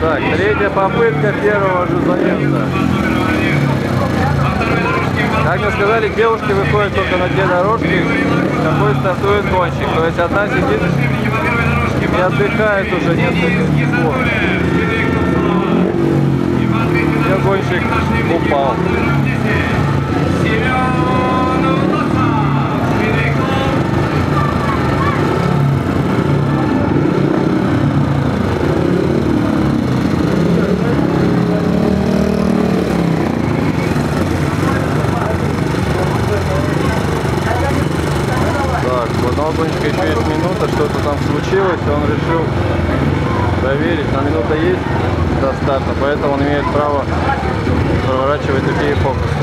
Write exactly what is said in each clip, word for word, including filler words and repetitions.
Так, третья попытка первого же заезда. Как мне сказали, девушки выходят только на те дорожки, какой стартует гонщик. То есть одна сидит и отдыхает уже несколько секунд. И гонщик упал. У гонщика еще есть минута, что-то там случилось, и он решил проверить, но минута есть до старта, поэтому он имеет право проворачивать такие фокусы.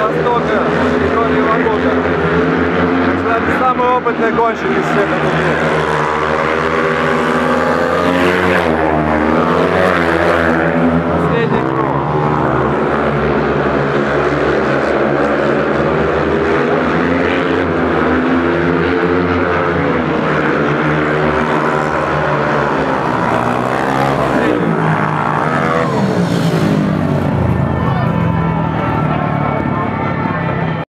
Самый опытный гонщик из всех.